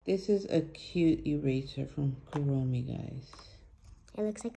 This is a cute eraser from Kuromi, guys. It looks like